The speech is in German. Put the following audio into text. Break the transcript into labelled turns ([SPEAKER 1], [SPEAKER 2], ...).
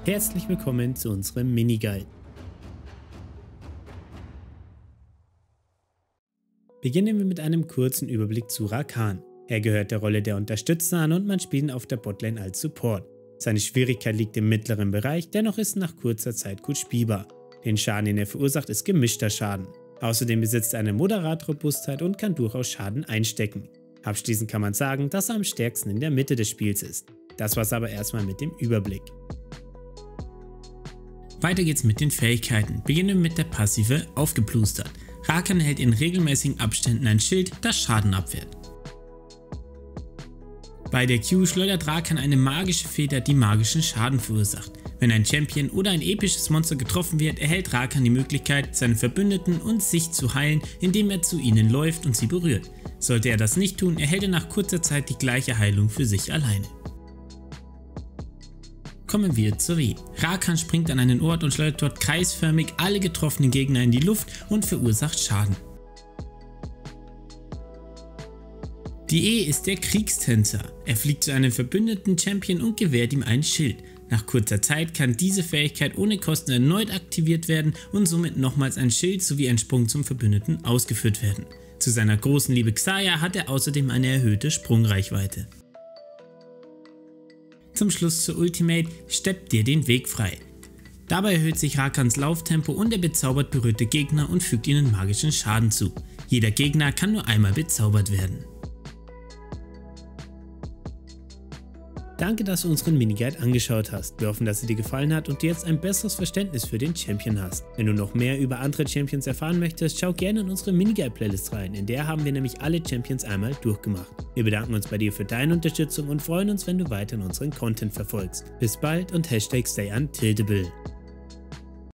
[SPEAKER 1] Herzlich willkommen zu unserem Miniguide. Beginnen wir mit einem kurzen Überblick zu Rakan. Er gehört der Rolle der Unterstützer an und man spielt ihn auf der Botlane als Support. Seine Schwierigkeit liegt im mittleren Bereich, dennoch ist nach kurzer Zeit gut spielbar. Den Schaden, den er verursacht, ist gemischter Schaden. Außerdem besitzt er eine moderate Robustheit und kann durchaus Schaden einstecken. Abschließend kann man sagen, dass er am stärksten in der Mitte des Spiels ist. Das war's aber erstmal mit dem Überblick. Weiter geht's mit den Fähigkeiten. Beginnen wir mit der Passive Aufgeplustert. Rakan hält in regelmäßigen Abständen ein Schild, das Schaden abwehrt. Bei der Q schleudert Rakan eine magische Feder, die magischen Schaden verursacht. Wenn ein Champion oder ein episches Monster getroffen wird, erhält Rakan die Möglichkeit, seine Verbündeten und sich zu heilen, indem er zu ihnen läuft und sie berührt. Sollte er das nicht tun, erhält er nach kurzer Zeit die gleiche Heilung für sich alleine. Kommen wir zur W. Rakan springt an einen Ort und schleudert dort kreisförmig alle getroffenen Gegner in die Luft und verursacht Schaden. Die E ist der Kriegstänzer. Er fliegt zu einem verbündeten Champion und gewährt ihm ein Schild. Nach kurzer Zeit kann diese Fähigkeit ohne Kosten erneut aktiviert werden und somit nochmals ein Schild sowie ein Sprung zum Verbündeten ausgeführt werden. Zu seiner großen Liebe Xayah hat er außerdem eine erhöhte Sprungreichweite. Zum Schluss zur Ultimate steppt dir den Weg frei. Dabei erhöht sich Rakans Lauftempo und er bezaubert berührte Gegner und fügt ihnen magischen Schaden zu. Jeder Gegner kann nur einmal bezaubert werden. Danke, dass du unseren Miniguide angeschaut hast. Wir hoffen, dass er dir gefallen hat und du jetzt ein besseres Verständnis für den Champion hast. Wenn du noch mehr über andere Champions erfahren möchtest, schau gerne in unsere Miniguide-Playlist rein, in der haben wir nämlich alle Champions einmal durchgemacht. Wir bedanken uns bei dir für deine Unterstützung und freuen uns, wenn du weiterhin unseren Content verfolgst. Bis bald und #StayUntiltable.